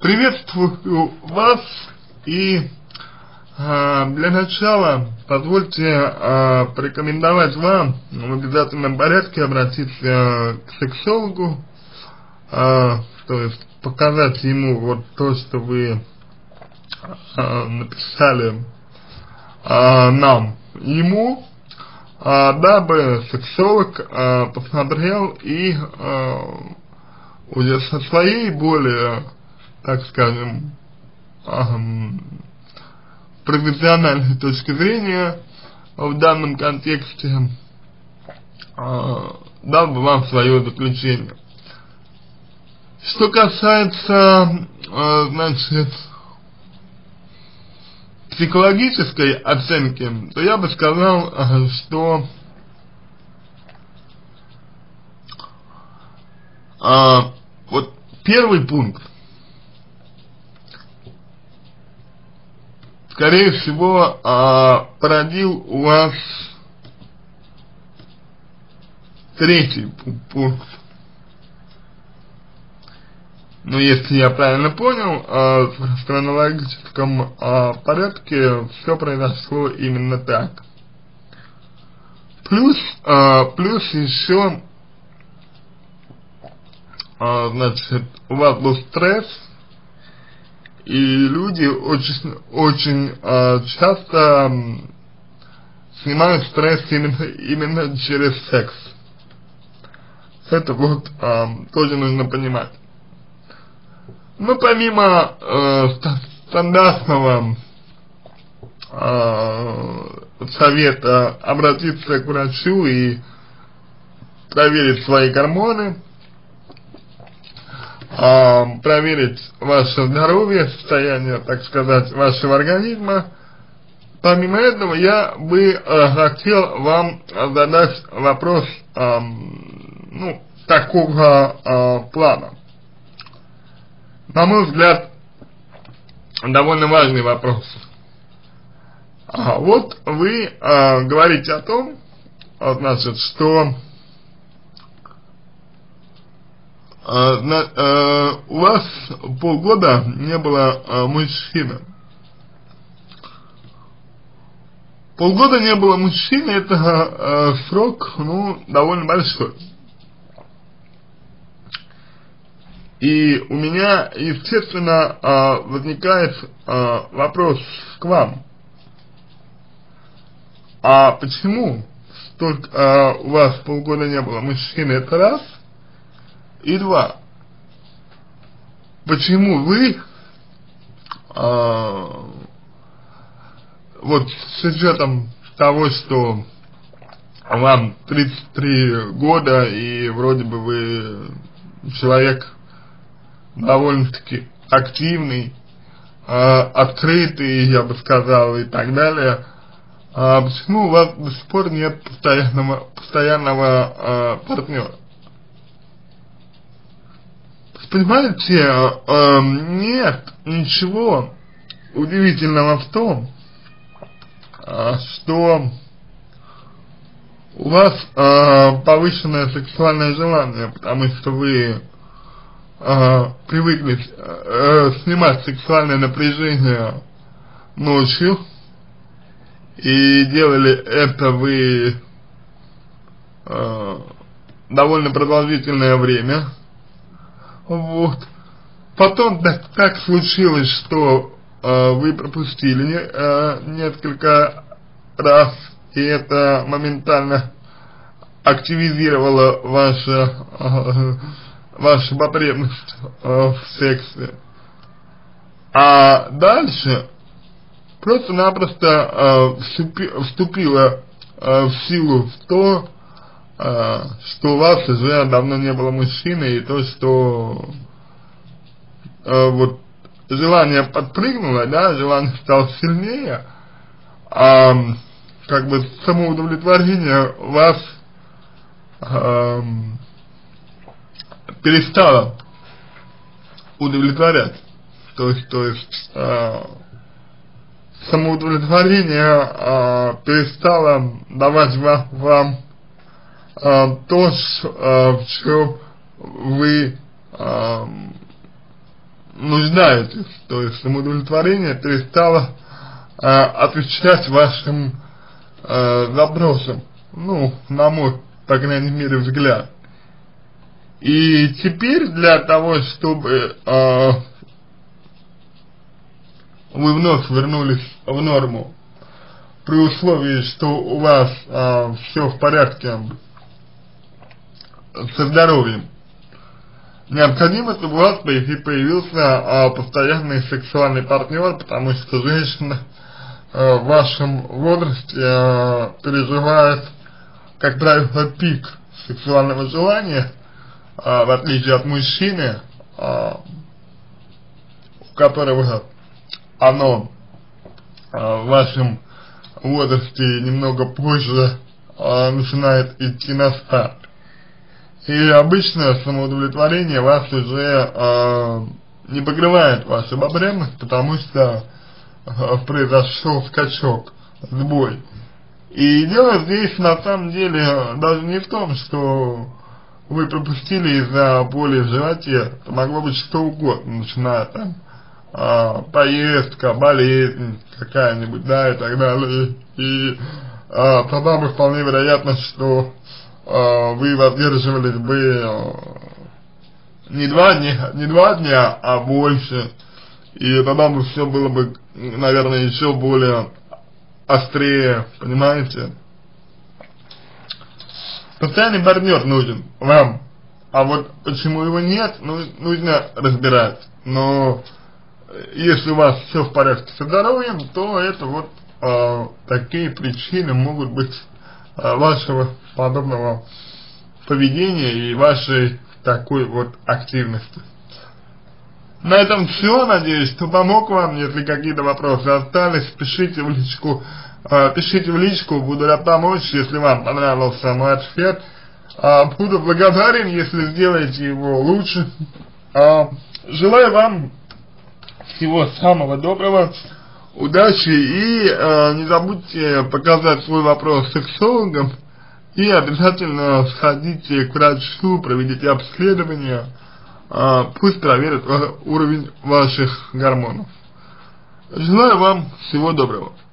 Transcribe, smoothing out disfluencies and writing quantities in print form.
Приветствую вас и для начала позвольте порекомендовать вам в обязательном порядке обратиться к сексологу, то есть показать ему вот то, что вы написали нам, ему, дабы сексолог посмотрел и уже со своей более, так скажем, профессиональной точки зрения в данном контексте дал бы вам свое заключение. Что касается, значит, психологической оценки, то я бы сказал, что вот первый пункт, скорее всего, породил у вас третий пункт. Но если я правильно понял, в хронологическом порядке все произошло именно так. Плюс еще, значит, у вас был стресс, и люди очень часто снимают стресс именно через секс. Это вот тоже нужно понимать. Но помимо стандартного совета обратиться к врачу и проверить свои гормоны, проверить ваше здоровье, состояние, так сказать, вашего организма, помимо этого я бы хотел вам задать вопрос, ну, такого плана. На мой взгляд, довольно важный вопрос. Вот вы говорите о том, значит, что у вас полгода не было мужчины. Полгода не было мужчины, это срок, ну, довольно большой. И у меня, естественно, возникает вопрос к вам. А почему столько у вас полгода не было мужчины? Это раз. И два. Почему вы вот с учетом того, что вам 33 года и вроде бы вы человек довольно-таки активный, открытый, я бы сказал, и так далее, почему у вас до сих пор нет постоянного партнера? Понимаете, нет ничего удивительного в том, что у вас повышенное сексуальное желание, потому что вы привыкли снимать сексуальное напряжение ночью, и делали это вы довольно продолжительное время. Вот. Потом так случилось, что вы пропустили несколько раз, и это моментально активизировало вашу потребность в сексе. А дальше просто-напросто вступило в силу то, что у вас уже давно не было мужчины, и то, что вот желание подпрыгнуло, да, желание стало сильнее, как бы самоудовлетворение вас перестало удовлетворять. То есть самоудовлетворение перестало давать вам то, в чем вы нуждаетесь, то есть самоудовлетворение перестало отвечать вашим запросам, ну, на мой, по крайней мере, взгляд. И теперь для того, чтобы вы вновь вернулись в норму, при условии, что у вас все в порядке со здоровьем, необходимо, чтобы у вас появился постоянный сексуальный партнер, потому что женщина в вашем возрасте переживает, как правило, пик сексуального желания, в отличие от мужчины, у которого оно в вашем возрасте немного позже начинает идти на спад. И обычно самоудовлетворение вас уже не покрывает вашу потребность, потому что произошел скачок, сбой. И дело здесь на самом деле даже не в том, что вы пропустили из-за боли в животе. Это могло быть что угодно, начиная там поездка, болезнь какая-нибудь, да, и так далее. И тогда бы вполне вероятно, что вы воздерживались бы не два дня, а больше. И тогда бы все было бы, наверное, еще более острее, понимаете? Постоянный партнер нужен вам, а вот почему его нет, нужно разбирать. Но если у вас все в порядке со здоровьем, то это вот такие причины могут быть вашего подобного поведения и вашей такой вот активности. На этом все, надеюсь, что помог вам. Если какие-то вопросы остались, пишите в личку, буду рад помочь, если вам понравился мой ответ. Буду благодарен, если сделаете его лучше. Желаю вам всего самого доброго, удачи и не забудьте показать свой вопрос сексологам и обязательно сходите к врачу, проведите обследование, пусть проверят уровень ваших гормонов. Желаю вам всего доброго.